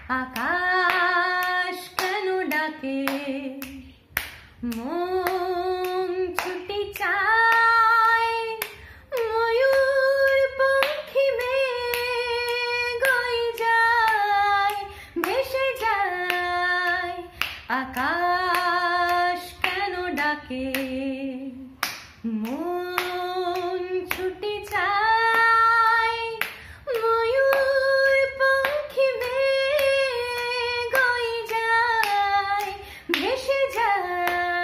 আকাশ কেন ডাকে মন ছুটি চায় ময়ূর পঙ্খী মেঘ হয়ে যায় ভেসে যায় আকাশ কেন ডাকে মন ছুটি চায় ময়ূর পঙ্খী মেঘ হয়ে যায় ভেসে যায়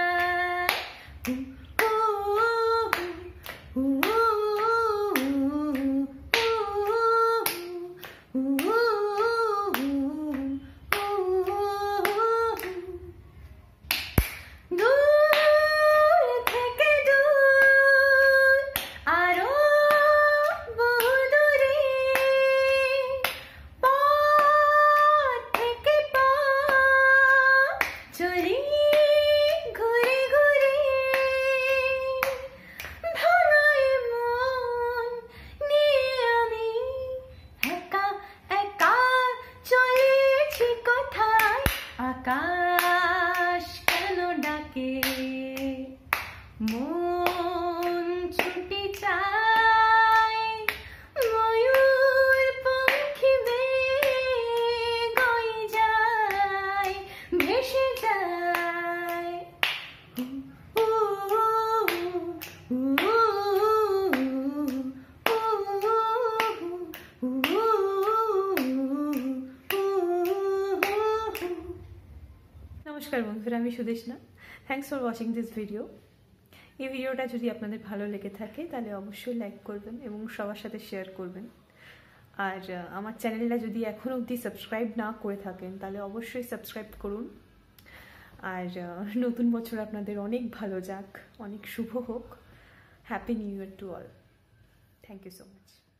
আকাশ কেন ডাকে মন ছুটি চায় ময়ূর পঙ্খী মেঘ হয়ে যায় ভেসে যায় নমস্কার বন্ধুরা, আমি Sudeshna. Thanks for watching this video. এই ভিডিওটা যদি আপনাদের ভালো লেগে থাকে তাহলে অবশ্যই লাইক করবেন এবং সবার সাথে শেয়ার করবেন। আর আমার চ্যানেলটা যদি এখনও অবধি সাবস্ক্রাইব না করে থাকেন তাহলে অবশ্যই সাবস্ক্রাইব করুন। আর নতুন বছর আপনাদের অনেক ভালো যাক, অনেক শুভ হোক। Happy new year to all. Thank you so much.